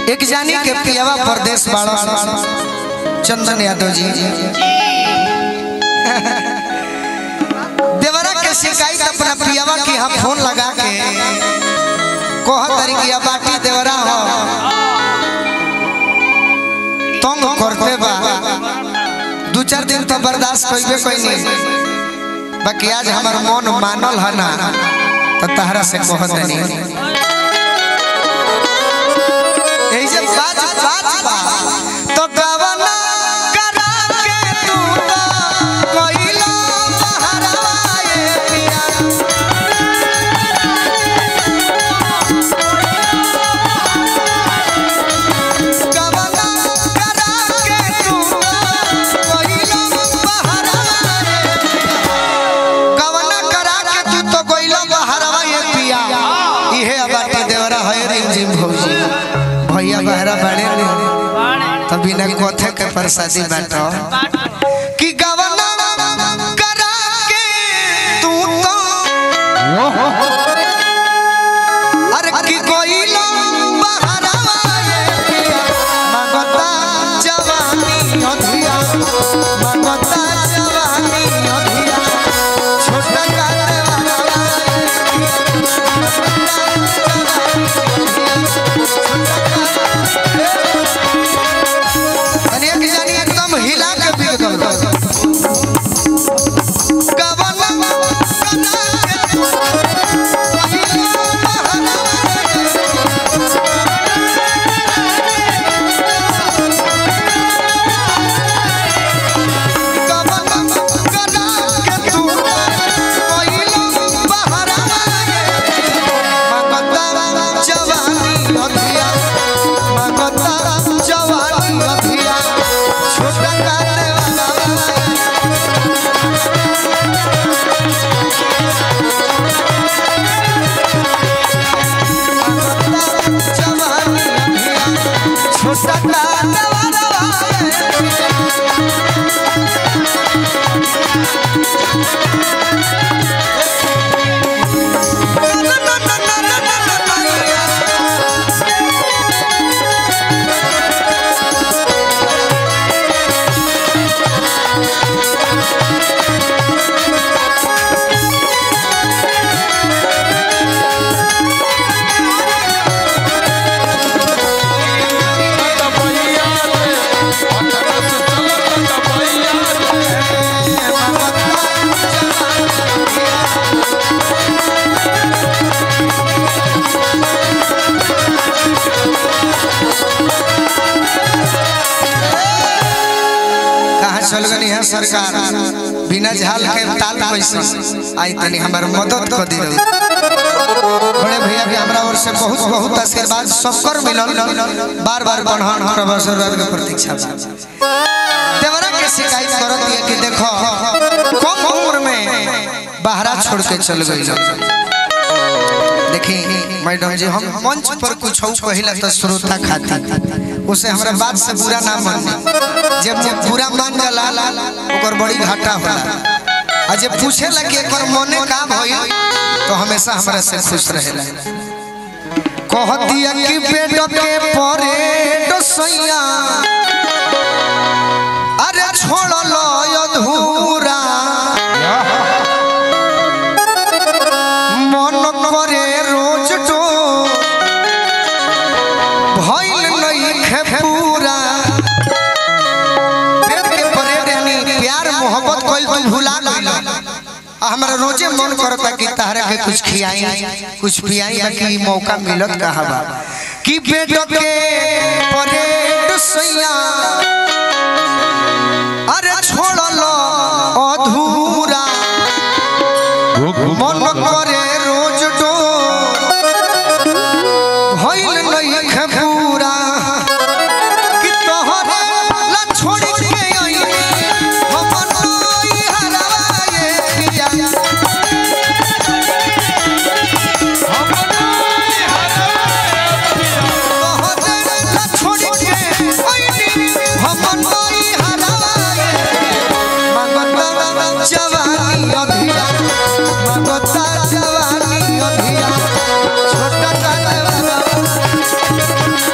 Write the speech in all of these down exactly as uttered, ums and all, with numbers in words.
एक जानी के पियावा परदेश बाड़ा चंदन यादव जी देवरा के शिकायत अपना पियावा की हम फोन लगा के कोह तरीके बाटी देवरा हो तंग करते बा दो चार दिन तो बर्दाश्त कइबे कोई नहीं बाकी आज हमार मन मानल है ना तो तहरा से कहत नहीं यही जब बाज बाज बा तो गवना करा के तू तो कोइला बहराए पिया गवना करा के तू तो कोइला बहराए गवना करा के तू तो कोइला बहराए पिया इहे बाटे देवरा है रिम जिम भौजी भैया बहरा बड़े तब बिना कोथे के प्रसादी बाटो कि गवना करा के तू तो अरे कि कोइला बहराए पिया मगता जवानी अधिया मगता जवानी अधिया छोटा काटे वाला एकदम हिला के बिक गल चल गनी है सरकार बिना झाल के ताल पैसा आई तनी हमार मदद कर दी बड़े भैया के हमरा ओर से बहुत बहुत आशीर्वाद सबकर मिलल बार बार बनहन हर आशीर्वाद के प्रतीक्षा देवरा के शिकायत करत है कि देखो कम उम्र में बाहरा छोड़ के चल गई देखी मैडम जी हम मंच पर कुछ कहला तो श्रोता खाती उसे हमरा बात से बुरा ना माने जब जब बुरा मान जाला ओकर बड़ी घाटा होला आ जब पूछेला कि एकर मने का भइल तो हमेशा हमरा से खुश रहेला कह दिया कि पेट के परे डसैया अरे छोड़ लो अधूरा मन करे रोज तो भइल नहीं खे पूरा पेट के परे रहनी प्यार मोहब्बत कोई तू भुला गइल हमरा रोजे मन करता कि तहरा के कुछ खियाई कुछ पियाई बाकी मौका मिलत कहा बा कि पेट के परे डसैया अरे छोड़ लो अधूरा मन करे रोज तो भइल नहीं खे पूरा कि तोहरे ला छोड़ के आई हमन ई हराए पिया हमन ई हराए पिया तोहरे ला छोड़ के आई हमन ई हराए मगता जवानी अधिया मगता जवानी अधिया छोटा काटे वाला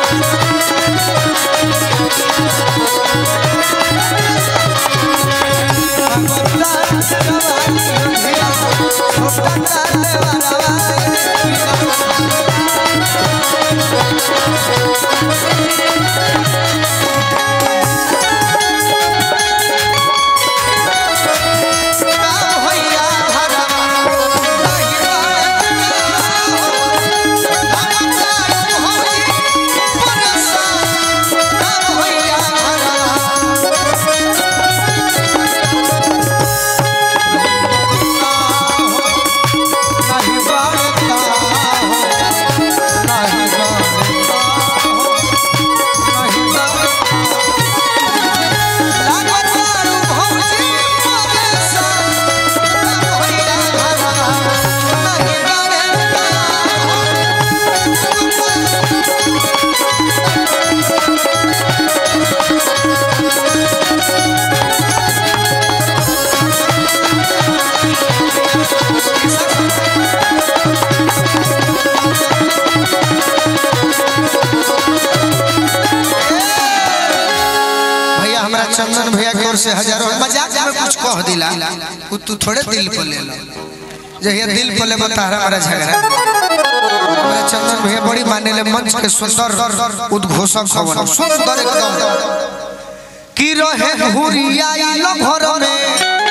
चंदन भैया की ओर से हजारों मजाक में कुछ कह दिला तू थोड़े दिल पर ले लो जहिया दिल पर ले बता हमारा झगड़ा हमारा चंदन भैया बड़ी माने ले मंच के सुंदर उद्घोषक खबर सुंदर एकदम की रहे हुरिया लो घर में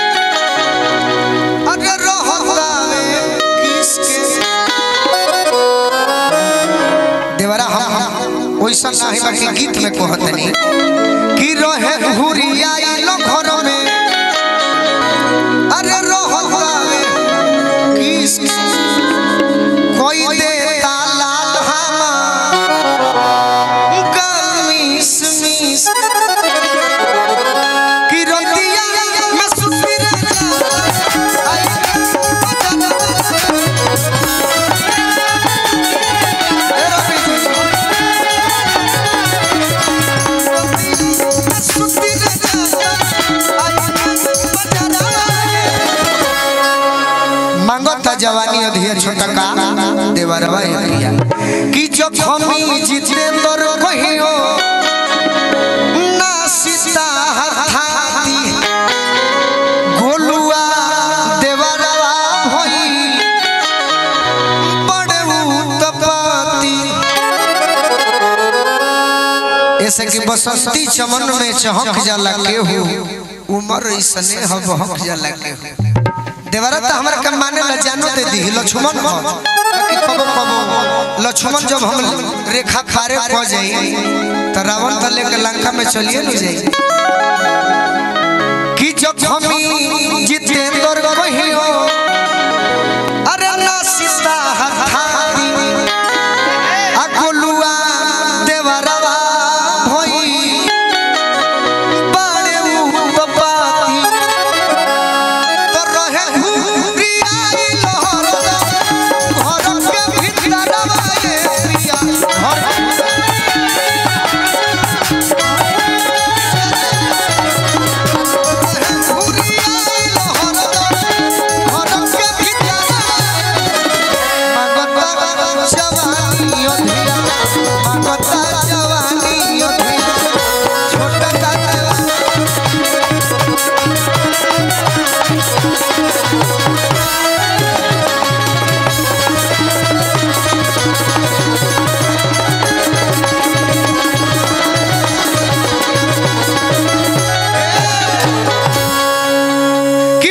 अगर रहता में किसके देवरा हम वैसा नहीं बाकी गीत में कहतनी कि रहे हुरिया लो घर में अरे रहता में किसके कोई देता लाल हमा गमीस मीस कि रोतिया में सुफिर आई मांगता जवानी अधिया छोटा का देवरवा एरिया कि जो खमी जितेंद्र कहियो ना सीता हाथी गोलुआ देवरवा भई बड़े उत्पत्ति ऐसे कि बसंती चमन में चहक जाला केहू उमर इसने हक जाला केहू देवरा तो हमरा के माने ला जानो दे दी लक्ष्मण हो कि कबो कबो लक्ष्मण जब हम रेखा खारे हो जाई त रावण त लेके लंका में चलिए न जाई कि जब हम जितेंद्र कहियो